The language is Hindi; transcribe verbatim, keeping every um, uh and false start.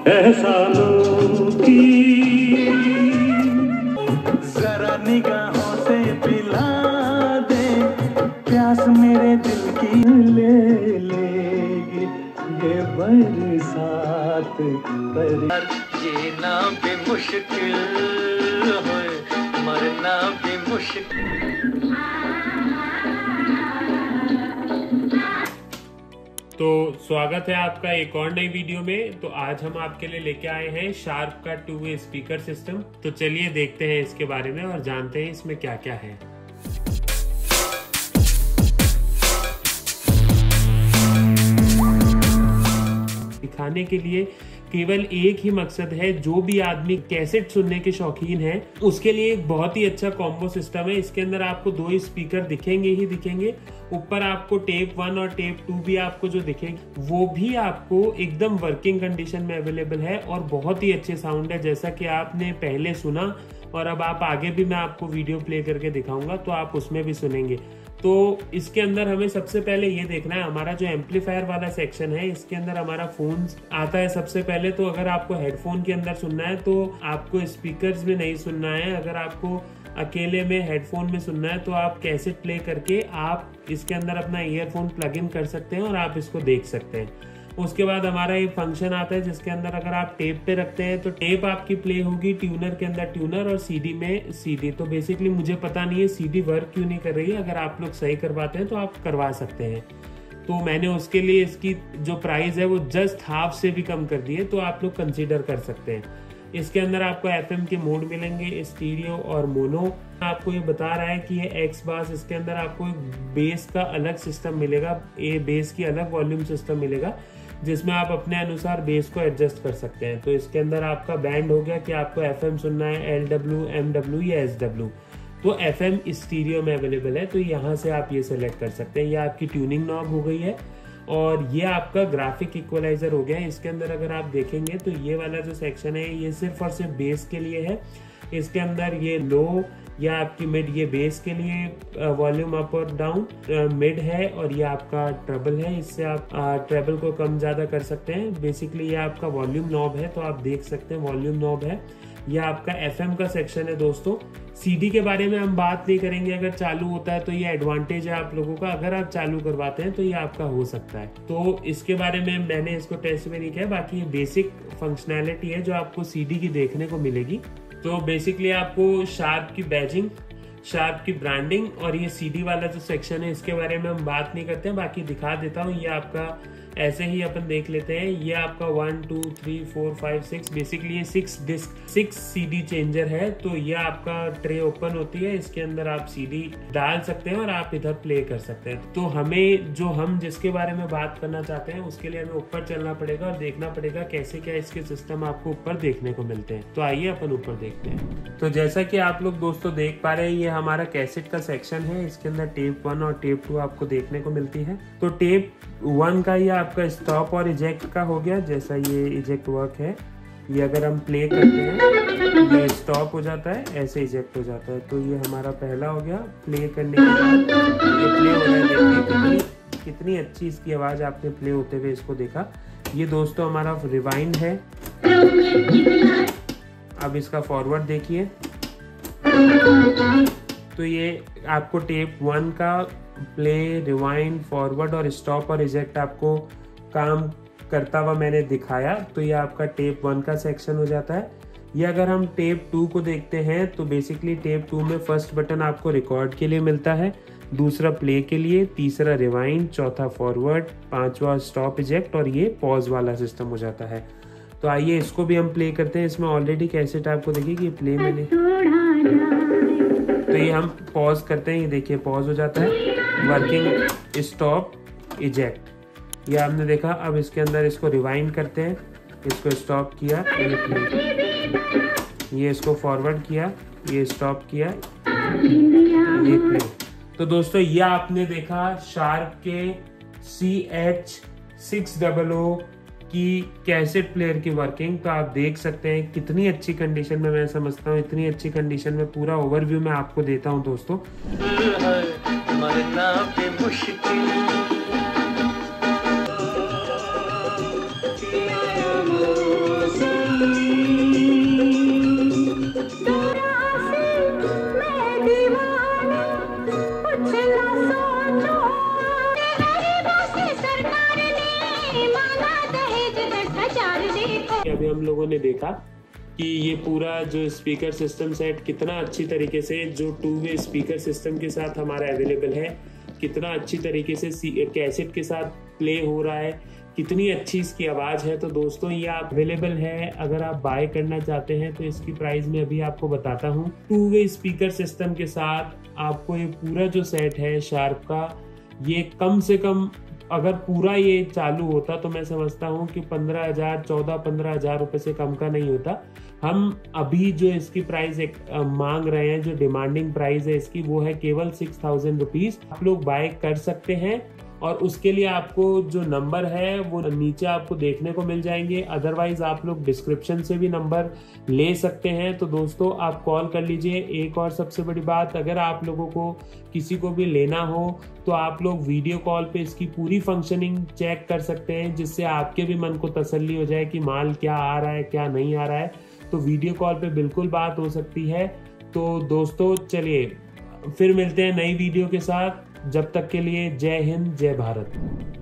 एहसानों की जरा निगाहों से पिला दे, प्यास मेरे दिल की ले लेगी ये बरसात पर। जीना भी मुश्किल हो, मरना भी मुश्किल। तो स्वागत है आपका एक और नई वीडियो में। तो आज हम आपके लिए लेके आए हैं शार्प का टू वे स्पीकर सिस्टम। तो चलिए देखते हैं इसके बारे में और जानते हैं इसमें क्या क्या है। दिखाने के लिए केवल एक ही मकसद है, जो भी आदमी कैसेट सुनने के शौकीन है उसके लिए एक बहुत ही अच्छा कॉम्बो सिस्टम है। इसके अंदर आपको दो ही स्पीकर दिखेंगे ही दिखेंगे, ऊपर आपको टेप वन और टेप टू भी आपको जो दिखेंगे वो भी आपको एकदम वर्किंग कंडीशन में अवेलेबल है और बहुत ही अच्छे साउंड है। जैसा कि आपने पहले सुना और अब आप आगे भी मैं आपको वीडियो प्ले करके दिखाऊंगा तो आप उसमें भी सुनेंगे। तो इसके अंदर हमें सबसे पहले ये देखना है, हमारा जो एम्पलीफायर वाला सेक्शन है इसके अंदर हमारा फोन आता है सबसे पहले। तो अगर आपको हेडफोन के अंदर सुनना है तो आपको स्पीकर्स में नहीं सुनना है, अगर आपको अकेले में हेडफोन में सुनना है तो आप कैसेट प्ले करके आप इसके अंदर अपना ईयरफोन प्लग इन कर सकते हैं और आप इसको देख सकते हैं। उसके बाद हमारा एक फंक्शन आता है जिसके अंदर अगर आप टेप पे रखते हैं तो टेप आपकी प्ले होगी, ट्यूनर के अंदर ट्यूनर और सीडी में सीडी। तो बेसिकली मुझे पता नहीं है सीडी वर्क क्यों नहीं कर रही है, अगर आप लोग सही करवाते हैं तो आप करवा सकते हैं। तो मैंने उसके लिए इसकी जो प्राइस है वो जस्ट हाफ से भी कम कर दी है, तो आप लोग कंसिडर कर सकते हैं। इसके अंदर आपको एफएम के मोड मिलेंगे, स्टीरियो और मोनो। आपको ये बता रहा है कि ये एक्स बास, इसके अंदर आपको बेस का अलग सिस्टम मिलेगा, ये बेस की अलग वॉल्यूम सिस्टम मिलेगा जिसमें आप अपने अनुसार बेस को एडजस्ट कर सकते हैं। तो इसके अंदर आपका बैंड हो गया कि आपको एफएम सुनना है, एल डब्ल्यू, एम डब्ल्यू या एस डब्ल्यू। तो एफएम स्टीरियो में अवेलेबल है, तो यहाँ से आप ये सेलेक्ट कर सकते हैं। ये आपकी ट्यूनिंग नॉब हो गई है और ये आपका ग्राफिक इक्वलाइजर हो गया है। इसके अंदर अगर आप देखेंगे तो ये वाला जो सेक्शन है ये सिर्फ और सिर्फ बेस के लिए है। इसके अंदर ये लो या आपकी मिड, ये बेस के लिए वॉल्यूम अप और डाउन, मिड है और ये आपका ट्रेबल है, इससे आप ट्रेबल को कम ज्यादा कर सकते हैं। बेसिकली ये आपका वॉल्यूम नॉब है, तो आप देख सकते हैं वॉल्यूम नॉब है। ये आपका एफएम का सेक्शन है दोस्तों। सीडी के बारे में हम बात नहीं करेंगे, अगर चालू होता है तो ये एडवांटेज है आप लोगों का, अगर आप चालू करवाते हैं तो ये आपका हो सकता है। तो इसके बारे में मैंने इसको टेस्ट में नहीं किया, बाकी ये बेसिक फंक्शनैलिटी है जो आपको सीडी की देखने को मिलेगी। तो बेसिकली आपको शार्प की बैजिंग, शार्प की ब्रांडिंग और ये सीडी वाला जो सेक्शन है इसके बारे में हम बात नहीं करते हैं, बाकी दिखा देता हूँ। ये आपका ऐसे ही अपन देख लेते हैं। ये आपका one two three four five six, basically ये six disc six CD changer है। तो ये आपका ट्रे ओपन होती है, इसके अंदर आप सीडी डाल सकते हैं और आप इधर प्ले कर सकते हैं। तो हमें जो हम जिसके बारे में बात करना चाहते हैं उसके लिए हमें ऊपर चलना पड़ेगा और देखना पड़ेगा कैसे क्या इसके सिस्टम आपको ऊपर देखने को मिलते हैं। तो आइए अपन ऊपर देखते हैं। तो जैसा कि आप लोग दोस्तों देख पा रहे हैं, ये हमारा कैसेट का सेक्शन है। इसके अंदर टेप वन और टेप टू आपको देखने को मिलती है। तो टेप वन का ये आपका स्टॉप और इजेक्ट का हो गया, जैसा ये इजेक्ट वर्क है। ये अगर हम प्ले करते हैं ये स्टॉप हो जाता है, ऐसे इजेक्ट हो जाता है। तो ये हमारा पहला हो गया। प्ले करने के बाद ये प्ले हो रहा है, देखिए कितनी कितनी अच्छी इसकी आवाज आपने प्ले होते हुए इसको देखा। ये दोस्तों हमारा रिवाइंड है। अब इसका फॉरवर्ड देखिए, तो ये आपको टेप वन का प्ले, रिवाइंड, फॉरवर्ड और स्टॉप और इजेक्ट आपको काम करता हुआ मैंने दिखाया। तो ये आपका टेप वन का सेक्शन हो जाता है। ये अगर हम टेप टू को देखते हैं तो बेसिकली टेप टू में फर्स्ट बटन आपको रिकॉर्ड के लिए मिलता है, दूसरा प्ले के लिए, तीसरा रिवाइंड, चौथा फॉरवर्ड, पांचवा स्टॉप इजेक्ट और ये पॉज वाला सिस्टम हो जाता है। तो आइए इसको भी हम प्ले करते हैं। इसमें ऑलरेडी कैसेट आपको देखिए कि प्ले मैंने, तो ये हम पॉज करते हैं, ये देखिए पॉज हो जाता है, वर्किंग, स्टॉप, इजेक्ट, ये आपने देखा। अब इसके अंदर इसको रिवाइंड करते हैं, इसको स्टॉप किया, ये प्ले, ये इसको फॉरवर्ड किया, ये स्टॉप किया, ये प्ले। तो दोस्तों ये आपने देखा शार्प के C H six double O की कैसेट प्लेयर की वर्किंग। तो आप देख सकते हैं कितनी अच्छी कंडीशन में, मैं समझता हूँ इतनी अच्छी कंडीशन में पूरा ओवरव्यू मैं आपको देता हूँ दोस्तों। मरना भी मुश्किल अभी हम लोगों ने देखा कि ये पूरा जो स्पीकर सिस्टम सेट कितना अच्छी तरीके से जो टू वे स्पीकर सिस्टम के साथ हमारा अवेलेबल है, कितना अच्छी तरीके से कैसेट के साथ प्ले हो रहा है, कितनी अच्छी इसकी आवाज़ है। तो दोस्तों ये अवेलेबल है, अगर आप बाय करना चाहते हैं तो इसकी प्राइस मैं अभी आपको बताता हूँ। टू वे स्पीकर सिस्टम के साथ आपको ये पूरा जो सेट है शार्प का, ये कम से कम अगर पूरा ये चालू होता तो मैं समझता हूँ कि पंद्रह हजार चौदह पंद्रह हजार रुपये से कम का नहीं होता। हम अभी जो इसकी प्राइस एक मांग रहे हैं, जो डिमांडिंग प्राइस है इसकी, वो है केवल सिक्स थाउजेंड रुपीज। आप लोग बाय कर सकते हैं और उसके लिए आपको जो नंबर है वो नीचे आपको देखने को मिल जाएंगे, अदरवाइज आप लोग डिस्क्रिप्शन से भी नंबर ले सकते हैं। तो दोस्तों आप कॉल कर लीजिए। एक और सबसे बड़ी बात, अगर आप लोगों को किसी को भी लेना हो तो आप लोग वीडियो कॉल पे इसकी पूरी फंक्शनिंग चेक कर सकते हैं, जिससे आपके भी मन को तसल्ली हो जाए कि माल क्या आ रहा है क्या नहीं आ रहा है। तो वीडियो कॉल पे बिल्कुल बात हो सकती है। तो दोस्तों चलिए फिर मिलते हैं नई वीडियो के साथ। जब तक के लिए जय हिंद जय भारत।